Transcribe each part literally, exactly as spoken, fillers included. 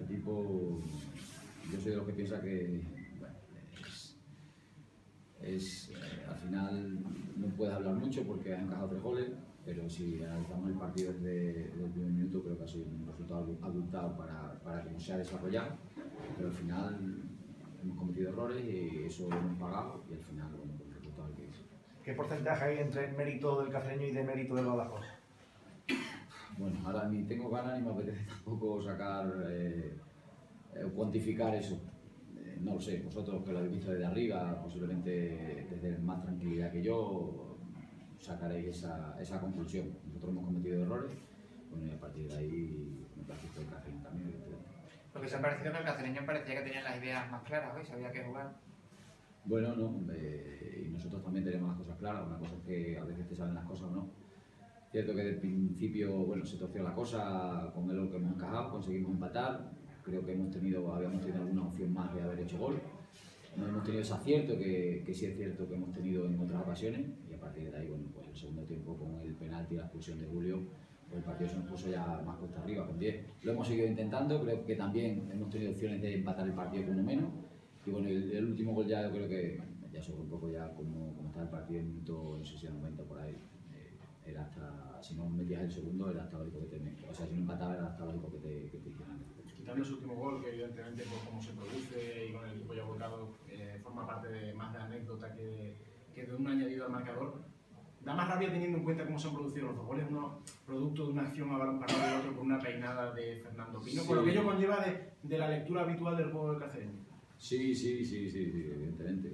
equipo, yo soy de los que piensa que bueno, es, es eh, al final no puedes hablar mucho porque has encajado tres goles, pero si analizamos el partido desde, desde el primer minuto, creo que ha sido un resultado abultado para, para cómo se ha desarrollado, pero al final hemos cometido errores y eso lo hemos pagado y al final, bueno, pues el resultado que es. ¿Qué porcentaje hay entre mérito del Cacereño y de mérito del Badajoz? Bueno, ahora ni tengo ganas ni me apetece tampoco sacar eh, eh, cuantificar eso. Eh, no lo sé, vosotros que lo habéis visto desde arriba, posiblemente desde más tranquilidad que yo, sacaréis esa, esa conclusión. Nosotros hemos cometido errores, bueno, y a partir de ahí me parece que el Cacereño también. Lo que se ha parecido que el Cacereño parecía que tenía las ideas más claras hoy, sabía qué jugar. Bueno, no, eh, y nosotros también tenemos las cosas claras, una cosa es que a veces te salen las cosas o no. Cierto que desde el principio, bueno, se torció la cosa con el gol que hemos encajado, conseguimos empatar, creo que hemos tenido, habíamos tenido alguna opción más de haber hecho gol. No hemos tenido ese acierto, que, que sí es cierto que hemos tenido en otras ocasiones, y a partir de ahí, bueno, pues el segundo tiempo con el penalti y la expulsión de Julio, pues el partido se nos puso ya más cuesta arriba con diez. Lo hemos seguido intentando, creo que también hemos tenido opciones de empatar el partido con uno menos, y bueno, el, el último gol ya yo creo que ya sobre un poco ya como, como está el partido en minuto, no sé si a noventa por ahí, eh, era hasta, si no metías el segundo era hasta lógico que te, o sea, si no empatabas era hasta lógico que te, que te hicieran. Quitando ese último gol, que evidentemente por cómo se produce y con el equipo ya volcado, eh, forma parte de más de anécdota que, que de un añadido al marcador, da más rabia teniendo en cuenta cómo se han producido los dos goles, uno producto de una acción a balón parado y el otro por una peinada de Fernando Pino, sí, por lo que ello conlleva de, de la lectura habitual del juego del Cacereño. Sí, sí, sí, sí, sí, evidentemente.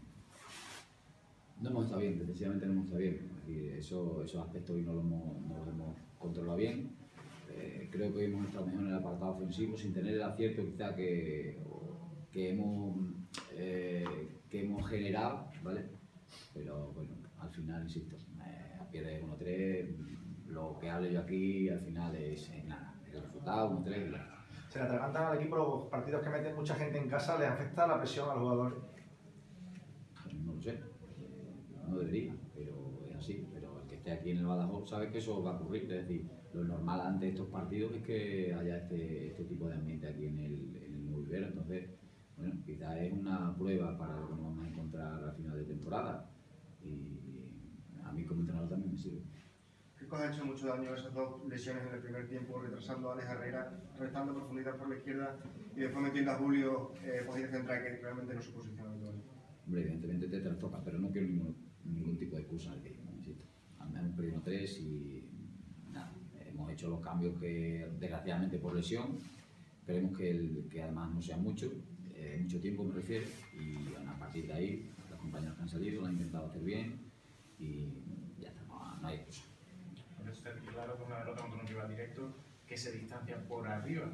No hemos estado bien, defensivamente no hemos estado bien. Y eso, esos aspectos hoy no los hemos, no los hemos controlado bien. Eh, creo que hoy hemos estado mejor en el apartado ofensivo, sin tener el acierto quizá que, que, hemos, eh, que hemos generado, ¿vale? Pero bueno, al final, insisto, eh, a pie de uno tres, lo que hable yo aquí al final es, es nada, el resultado uno tres. ¿Se le atragantan al equipo los partidos que meten mucha gente en casa? ¿Le afecta la presión a los jugadores? No lo sé, no debería, pero es así. Pero el que esté aquí en el Badajoz sabe que eso va a ocurrir. Es decir, lo normal ante estos partidos es que haya este, este tipo de ambiente aquí en el, en el Nuevo Vivero. Entonces, bueno, quizás es una prueba para lo que nos vamos a encontrar al final de temporada. Y a mí como entrenador también me sirve. Kiko ha hecho mucho daño esas dos lesiones en el primer tiempo, retrasando a Alex Herrera, restando profundidad por la izquierda y después metiendo a Julio eh, posición central, que realmente no es su posición habitual. Hombre, evidentemente te trastoca, pero no quiero ningún, ningún tipo de excusa que necesito. Hemos perdido tres y nada, hemos hecho los cambios que desgraciadamente por lesión, esperemos que, el, que además no sea mucho, eh, mucho tiempo me refiero, y bueno, a partir de ahí los compañeros que han salido lo han intentado hacer bien y ya está, no, no hay excusa. Está claro que una derrota contra un rival directo que se distancia por arriba,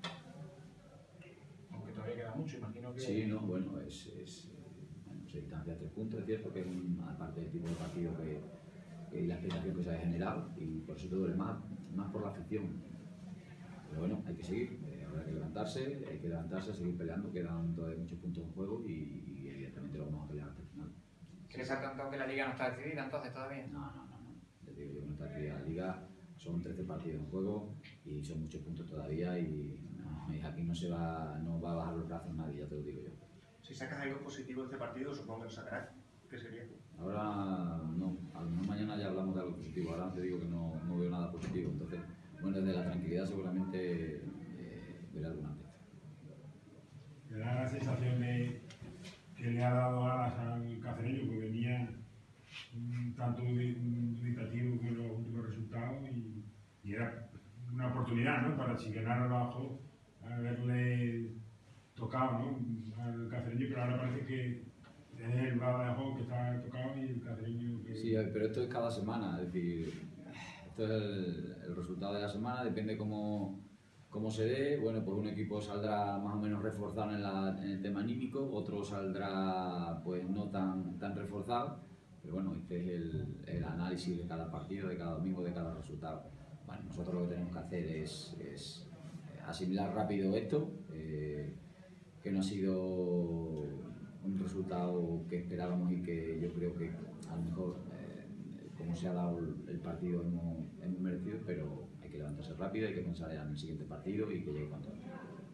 aunque todavía queda mucho, imagino que... Sí, no, bueno, es, es, bueno, se distancia a tres puntos, es cierto que es una parte del tipo de partido que, que la expectación que se ha generado y por eso te duele más, más por la afición. Pero bueno, hay que seguir, eh, habrá que levantarse, hay que levantarse, seguir peleando, quedan todavía muchos puntos en juego y, y evidentemente lo vamos a pelear hasta el final. ¿Crees tanto que la liga no está decidida entonces todavía? No, no, no, no. Les digo yo que no está decidida la liga, son trece partidos en juego y son muchos puntos todavía y, no, y aquí no se va, no va a bajar los brazos nadie, ya te lo digo yo. Si sacas algo positivo de este partido, supongo que lo sacarás. ¿Qué sería? Ahora no, a lo mejor mañana ya hablamos de algo positivo, ahora te digo que no, no veo nada positivo, entonces, bueno, desde la tranquilidad seguramente eh, veré alguna vez. Me da la sensación de que le ha dado alas al Cacereño, que venía un tanto dubitativo con los últimos resultados y, y era una oportunidad, ¿no?, para si ganara abajo, haberle tocado, ¿no?, al Cacereño, pero ahora parece que es el Badajoz que está tocado y el Cacereño que... Sí, pero esto es cada semana, es decir, esto es el, el resultado de la semana, depende cómo, cómo se dé. Bueno, pues un equipo saldrá más o menos reforzado en, la, en el tema anímico, otro saldrá pues no tan, tan reforzado, pero bueno, este es el, el análisis de cada partido, de cada domingo, de cada resultado. Bueno, nosotros lo que tenemos que hacer es, es asimilar rápido esto, eh, que no ha sido un resultado que esperábamos y que yo creo que a lo mejor, eh, como se ha dado el partido, hemos, hemos merecido, pero hay que levantarse rápido, hay que pensar en el siguiente partido y que llegue cuanto antes.